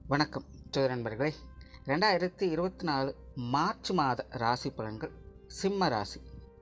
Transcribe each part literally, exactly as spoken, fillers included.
வணக்கம் ஜோதி நண்பர்களே. ரெண்டாயிரத்தி இருபத்தி நாலு மார்ச் மாத ராசி பலன்கள். சிம்ம ராசி.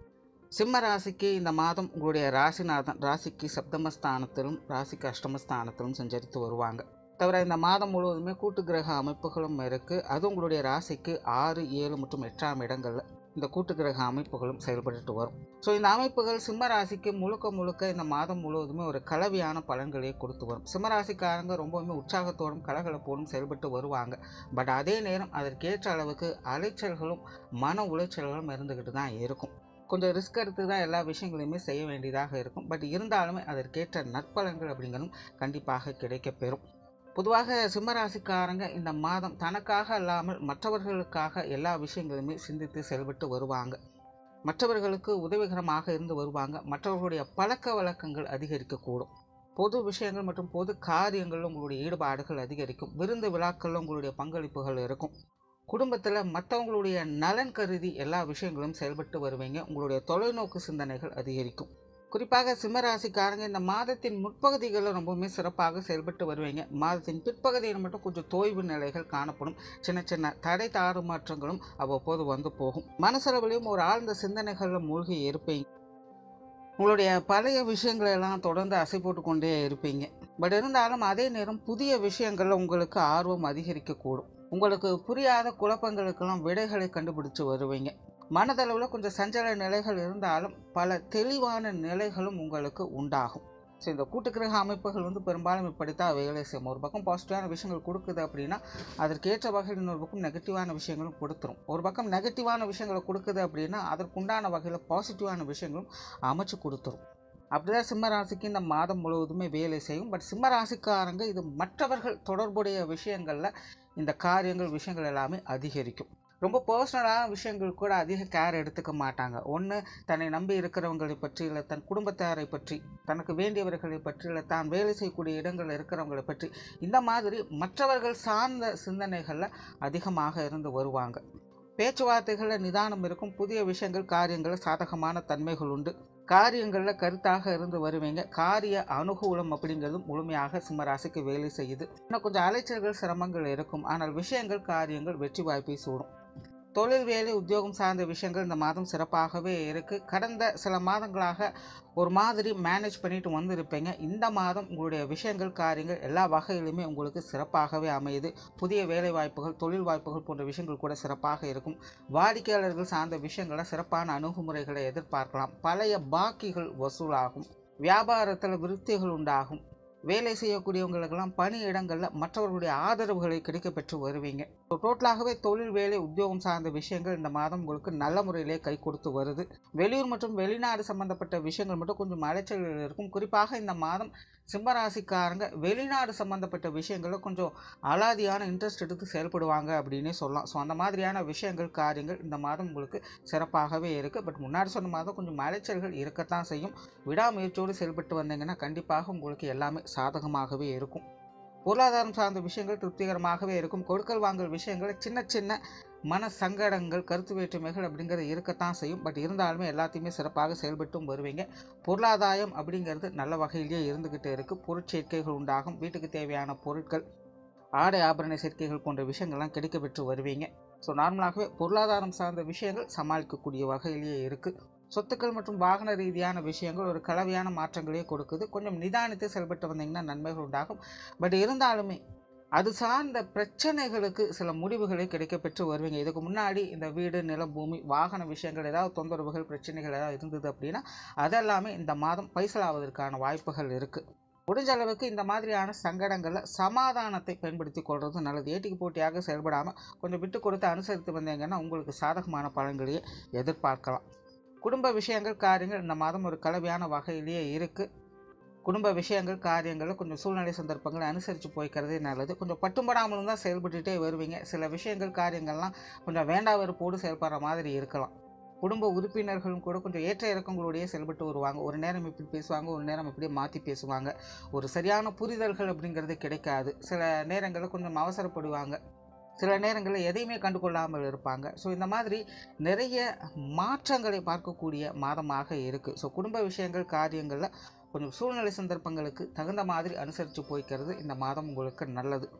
சிம்ம ராசிக்கு இந்த மாதம் உங்களுடைய ராசிநாதன் ராசிக்கு சப்தமஸ்தானத்திலும் ராசிக்கு அஷ்டமஸ்தானத்திலும் சஞ்சரித்து வருவாங்க. தவிர இந்த மாதம் முழுவதுமே கூட்டு கிரக அமைப்புகளும் இருக்குது. அது உங்களுடைய ராசிக்கு ஆறு ஏழு மற்றும் எட்டாம் இடங்களில் இந்த கூட்டு கிரக அமைப்புகளும் செயல்பட்டு வரும். ஸோ இந்த அமைப்புகள் சிம்ம ராசிக்கு முழுக்க முழுக்க இந்த மாதம் முழுவதுமே ஒரு கலவையான பலன்களையே கொடுத்து வரும். சிம்ம ராசிக்காரங்க ரொம்பவுமே உற்சாகத்தோடும் கலகலப்போடும் செயல்பட்டு வருவாங்க. பட் அதே நேரம் அதற்கேற்ற அளவுக்கு அலைச்சல்களும் மன உளைச்சல்களும் இருந்துக்கிட்டு தான் இருக்கும். கொஞ்சம் ரிஸ்க் எடுத்து தான் எல்லா விஷயங்களையுமே செய்ய வேண்டியதாக இருக்கும். பட் இருந்தாலுமே அதற்கேற்ற நற்பலன்கள் அப்படிங்கிறதும் கண்டிப்பாக கிடைக்கப்பெறும். பொதுவாக சிம்மராசிக்காரங்க இந்த மாதம் தனக்காக அல்லாமல் மற்றவர்களுக்காக எல்லா விஷயங்களுமே சிந்தித்து செயல்பட்டு வருவாங்க. மற்றவர்களுக்கு உதவிகரமாக இருந்து வருவாங்க. மற்றவர்களுடைய பழக்க வழக்கங்கள் அதிகரிக்கக்கூடும். பொது விஷயங்கள் மற்றும் பொது காரியங்களில் உங்களுடைய ஈடுபாடுகள் அதிகரிக்கும். விருந்து விழாக்களில் உங்களுடைய பங்களிப்புகள் இருக்கும். குடும்பத்தில் மற்றவங்களுடைய நலன் கருதி எல்லா விஷயங்களும் செயல்பட்டு வருவீங்க. உங்களுடைய தொலைநோக்கு சிந்தனைகள் அதிகரிக்கும். குறிப்பாக சிம்மராசிக்காரங்க இந்த மாதத்தின் முற்பகுதிகளில் ரொம்பவுமே சிறப்பாக செயல்பட்டு வருவீங்க. மாதத்தின் பிற்பகுதியில் மட்டும் கொஞ்சம் தோய்வு நிலைகள் காணப்படும். சின்ன சின்ன தடை தாறுமாற்றங்களும் அவ்வப்போது வந்து போகும். மனசளவிலையும் ஒரு ஆழ்ந்த சிந்தனைகளில் மூழ்கி இருப்பீங்க. உங்களுடைய பழைய விஷயங்களை எல்லாம் தொடர்ந்து அசை போட்டு கொண்டே இருப்பீங்க. பட் இருந்தாலும் அதே நேரம் புதிய விஷயங்களில் உங்களுக்கு ஆர்வம் அதிகரிக்கக்கூடும். உங்களுக்கு புரியாத குழப்பங்களுக்கெல்லாம் விடைகளை கண்டுபிடிச்சு வருவீங்க. மனதளவில் கொஞ்சம் சஞ்சல நிலைகள் இருந்தாலும் பல தெளிவான நிலைகளும் உங்களுக்கு உண்டாகும். ஸோ இந்த கூட்டுக்கிரக அமைப்புகள் வந்து பெரும்பாலும் இப்படித்தான் வேலை செய்யும். ஒரு பக்கம் பாசிட்டிவான விஷயங்கள் கொடுக்குது அப்படின்னா அதற்கேற்ற வகையில் இன்னொரு பக்கம் நெகட்டிவான விஷயங்களும் கொடுத்துரும். ஒரு பக்கம் நெகட்டிவான விஷயங்களை கொடுக்குது அப்படின்னா அதற்குண்டான வகையில் பாசிட்டிவான விஷயங்களும் அமைச்சு கொடுத்துரும். அப்படிதான் சிம்மராசிக்கு இந்த மாதம் முழுவதுமே வேலை செய்யும். பட் சிம்மராசிக்காரங்க இது மற்றவர்கள் தொடர்புடைய விஷயங்களில் இந்த காரியங்கள் விஷயங்கள் எல்லாமே அதிகரிக்கும். ரொம்ப பர்சனலான விஷயங்கள் கூட அதிக கேர் எடுத்துக்க மாட்டாங்க. ஒன்று தன்னை நம்பி இருக்கிறவங்களை பற்றி, இல்லை தன் குடும்பத்தாரை பற்றி, தனக்கு வேண்டியவர்களை பற்றி, இல்லை தான் வேலை செய்யக்கூடிய இடங்களில் இருக்கிறவங்களை பற்றி, இந்த மாதிரி மற்றவர்கள் சார்ந்த சிந்தனைகளில் அதிகமாக இருந்து வருவாங்க. பேச்சுவார்த்தைகளில் நிதானம் இருக்கும். புதிய விஷயங்கள் காரியங்களில் சாதகமான தன்மைகள் உண்டு. காரியங்களில் கருத்தாக இருந்து வருவீங்க. காரிய அனுகூலம் அப்படிங்கிறதும் முழுமையாக சிம்மராசிக்கு வேலை செய்யுது. இன்னும் கொஞ்சம் அலைச்சல்கள் சிரமங்கள் இருக்கும். ஆனால் விஷயங்கள் காரியங்கள் வெற்றி வாய்ப்பை சூடும். தொழில் வேலை உத்தியோகம் சார்ந்த விஷயங்கள் இந்த மாதம் சிறப்பாகவே இருக்குது. கடந்த சில மாதங்களாக ஒரு மாதிரி மேனேஜ் பண்ணிட்டு வந்திருப்பீங்க. இந்த மாதம் உங்களுடைய விஷயங்கள் காரியங்கள் எல்லா வகையிலுமே உங்களுக்கு சிறப்பாகவே அமையுது. புதிய வேலை வாய்ப்புகள், தொழில் வாய்ப்புகள் போன்ற விஷயங்கள் கூட சிறப்பாக இருக்கும். வாடிக்கையாளர்கள் சார்ந்த விஷயங்களை சிறப்பான அணுகுமுறைகளை எதிர்பார்க்கலாம். பழைய பாக்கிகள் வசூலாகும். வியாபாரத்தில் விருத்திகள் உண்டாகும். வேலை செய்யக்கூடியவங்களுக்கெல்லாம் பணி இடங்களில் மற்றவர்களுடைய ஆதரவுகளை கிடைக்க பெற்று வருவீங்க. டோட்டலாகவே தொழில் வேலை உத்தியோகம் சார்ந்த விஷயங்கள் இந்த மாதம் உங்களுக்கு நல்ல முறையிலே கை கொடுத்து வருது. வெளியூர் மற்றும் வெளிநாடு சம்பந்தப்பட்ட விஷயங்கள் மட்டும் கொஞ்சம் அலைச்சல்கள் இருக்கும். குறிப்பாக இந்த மாதம் சிம்மராசிக்காரங்க வெளிநாடு சம்பந்தப்பட்ட விஷயங்களில் கொஞ்சம் அலாதியான இன்ட்ரெஸ்ட் எடுத்து செயல்படுவாங்க அப்படின்னே சொல்லலாம். ஸோ அந்த மாதிரியான விஷயங்கள் காரியங்கள் இந்த மாதம் உங்களுக்கு சிறப்பாகவே இருக்குது. பட் முன்னாடி சொன்ன மாதம் கொஞ்சம் அலைச்சல்கள் இருக்கத்தான் செய்யும். விடாமுயற்சியோடு செயல்பட்டு வந்தீங்கன்னா கண்டிப்பாக உங்களுக்கு எல்லாமே சாதகமாகவே இருக்கும். பொருளாதாரம் சார்ந்த விஷயங்கள் திருப்திகரமாகவே இருக்கும். கொடுக்கல் வாங்கல் விஷயங்கள் சின்ன சின்ன மன சங்கடங்கள், கருத்து வேற்றுமைகள் அப்படிங்கிறது இருக்கத்தான் செய்யும். பட் இருந்தாலுமே எல்லாத்தையுமே சிறப்பாக செயல்பட்டும் வருவீங்க. பொருளாதாரம் அப்படிங்கிறது நல்ல வகையிலேயே இருந்துக்கிட்டு இருக்குது. பொருட்சேர்க்கைகள் உண்டாகும். வீட்டுக்கு தேவையான பொருட்கள், ஆடை ஆபரண சேர்க்கைகள் போன்ற விஷயங்கள்லாம் கிடைக்க பெற்று வருவீங்க. ஸோ நார்மலாகவே பொருளாதாரம் சார்ந்த விஷயங்கள் சமாளிக்கக்கூடிய வகையிலேயே இருக்குது. சொத்துக்கள் மற்றும் வாகன ரீதியான விஷயங்கள் ஒரு கலவையான மாற்றங்களே கொடுக்குது. கொஞ்சம் நிதானித்து செயல்பட்டு வந்தீங்கன்னா நன்மைகள் உண்டாகும். பட் இருந்தாலுமே அது சார்ந்த பிரச்சனைகளுக்கு சில முடிவுகளை கிடைக்க பெற்று வருவீங்க. இதுக்கு முன்னாடி இந்த வீடு, நிலம், பூமி, வாகன விஷயங்கள் ஏதாவது தொந்தரவுகள் பிரச்சனைகள் ஏதாவது இருந்தது அப்படின்னா அதெல்லாமே இந்த மாதம் பைசலாவதற்கான வாய்ப்புகள் இருக்குது. முடிஞ்ச அளவுக்கு இந்த மாதிரியான சங்கடங்களில் சமாதானத்தை பயன்படுத்தி கொள்வது நல்லது. ஏட்டிக்கு போட்டியாக செயல்படாமல் கொஞ்சம் விட்டு கொடுத்து அனுசரித்து வந்தீங்கன்னா உங்களுக்கு சாதகமான பலன்களையே எதிர்பார்க்கலாம். குடும்ப விஷயங்கள் காரியங்கள் இந்த மாதம் ஒரு கலவையான வகையிலேயே இருக்குது. குடும்ப விஷயங்கள் காரியங்களில் கொஞ்சம் சூழ்நிலை சந்தர்ப்பங்களை அனுசரித்து போய்க்கிறதே நல்லது. கொஞ்சம் பட்டும்படாமலும் தான் செயல்பட்டுகிட்டே வருவீங்க. சில விஷயங்கள் காரியங்கள்லாம் கொஞ்சம் வேண்டா வெறுப்போடு செயல்படுற மாதிரி இருக்கலாம். குடும்ப உறுப்பினர்களும் கூட கொஞ்சம் ஏற்ற இறக்கங்களோடையே செயல்பட்டு வருவாங்க. ஒரு நேரம் இப்படி பேசுவாங்க, ஒரு நேரம் இப்படியே மாற்றி பேசுவாங்க. ஒரு சரியான புரிதல்கள் அப்படிங்கிறது கிடைக்காது. சில நேரங்களில் கொஞ்சம் அவசரப்படுவாங்க. சில நேரங்களில் எதையுமே கண்டுகொள்ளாமல் இருப்பாங்க. ஸோ இந்த மாதிரி நிறைய மாற்றங்களை பார்க்கக்கூடிய மாதமாக இருக்குது. ஸோ குடும்ப விஷயங்கள் காரியங்களில் கொஞ்சம் சூழ்நிலை சந்தர்ப்பங்களுக்கு தகுந்த மாதிரி அனுசரித்து போய்க்கிறது இந்த மாதம் உங்களுக்கு நல்லது.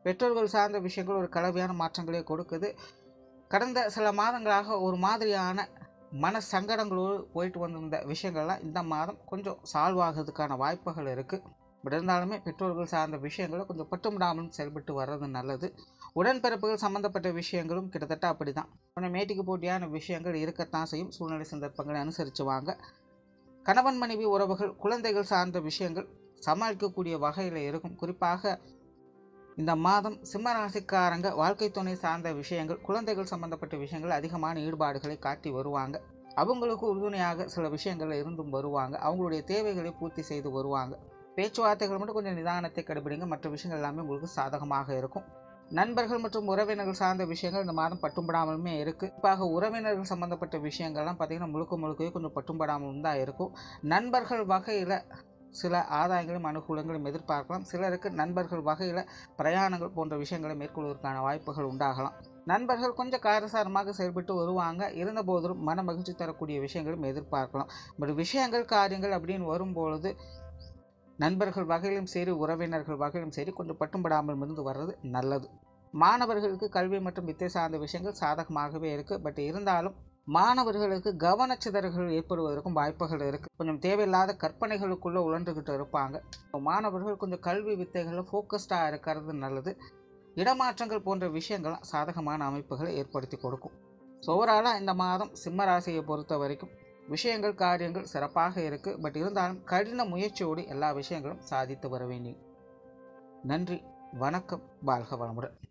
பெற்றோர்கள் சார்ந்த விஷயங்கள் ஒரு கலவையான மாற்றங்களே கொடுக்குது. கடந்த சில மாதங்களாக ஒரு மாதிரியான மன சங்கடங்களோடு போயிட்டு வந்திருந்த விஷயங்கள்லாம் இந்த மாதம் கொஞ்சம் சால்வ் ஆகிறதுக்கான வாய்ப்புகள் இருக்குது. பட் இருந்தாலுமே பெற்றோர்கள் சார்ந்த விஷயங்களை கொஞ்சம் பட்டுமிடாமலும் செயல்பட்டு வர்றது நல்லது. உடன்பிறப்புகள் சம்மந்தப்பட்ட விஷயங்களும் கிட்டத்தட்ட அப்படி தான். கொஞ்சம் மேட்டிக்கு போட்டியான விஷயங்கள் இருக்கத்தான் செய்யும். சூழ்நிலை சந்தர்ப்பங்களை அனுசரித்து வாங்க. கணவன் மனைவி உறவுகள் குழந்தைகள் சார்ந்த விஷயங்கள் சமாளிக்கக்கூடிய வகையில் இருக்கும். குறிப்பாக இந்த மாதம் சிம்ம ராசிக்காரங்க வாழ்க்கை துணை சார்ந்த விஷயங்கள் குழந்தைகள் சம்பந்தப்பட்ட விஷயங்கள் அதிகமான ஈடுபாடுகளை காட்டி வருவாங்க. அவங்களுக்கு உறுதுணையாக சில விஷயங்கள் இருந்தும் வருவாங்க. அவங்களுடைய தேவைகளை பூர்த்தி செய்து வருவாங்க. பேச்சுவார்த்தைகள் மட்டும் கொஞ்சம் நிதானத்தை கடைபிடிங்க. மற்ற விஷயங்கள் எல்லாமே உங்களுக்கு சாதகமாக இருக்கும். நண்பர்கள் மற்றும் உறவினர்கள் சார்ந்த விஷயங்கள் இந்த மாதம் பட்டும்படாமலுமே இருக்குது. குறிப்பாக உறவினர்கள் சம்மந்தப்பட்ட விஷயங்கள்லாம் பார்த்திங்கன்னா முழுக்க முழுக்கவே கொஞ்சம் பட்டும்படாமலும் தான் இருக்கும். நண்பர்கள் வகையில் சில ஆதாயங்களும் அனுகூலங்களும் எதிர்பார்க்கலாம். சிலருக்கு நண்பர்கள் வகையில் பிரயாணங்கள் போன்ற விஷயங்களை மேற்கொள்வதற்கான வாய்ப்புகள் உண்டாகலாம். நண்பர்கள் கொஞ்சம் காரசாரமாக செயல்பட்டு வருவாங்க. இருந்த போதிலும் மன மகிழ்ச்சி தரக்கூடிய விஷயங்களும் எதிர்பார்க்கலாம். பட் விஷயங்கள் காரியங்கள் அப்படின்னு வரும்பொழுது நண்பர்கள் வகையிலும் சரி உறவினர்கள் வகையிலும் சரி கொஞ்சம் பட்டும்படாமல் இருந்து வர்றது நல்லது. மாணவர்களுக்கு கல்வி மற்றும் வித்தை சார்ந்த விஷயங்கள் சாதகமாகவே இருக்குது. பட் இருந்தாலும் மாணவர்களுக்கு கவனச்சிதறல்கள் ஏற்படுவதற்கும் வாய்ப்புகள் இருக்குது. கொஞ்சம் தேவையில்லாத கற்பனைகளுக்குள்ளே உழன்றுக்கிட்டு இருப்பாங்க. மாணவர்கள் கொஞ்சம் கல்வி வித்தைகளில் ஃபோக்கஸ்டாக இருக்கிறது நல்லது. இடமாற்றங்கள் போன்ற விஷயங்கள்லாம் சாதகமான அமைப்புகளை ஏற்படுத்தி கொடுக்கும். ஸோ ஓவராலாக இந்த மாதம் சிம்ம ராசியை பொறுத்த வரைக்கும் விஷயங்கள் காரியங்கள் சிறப்பாக இருக்குது. பட் இருந்தாலும் கடின முயற்சியோடு எல்லா விஷயங்களும் சாதித்து வர வேண்டும். நன்றி, வணக்கம், வாழ்க வளமுடன்.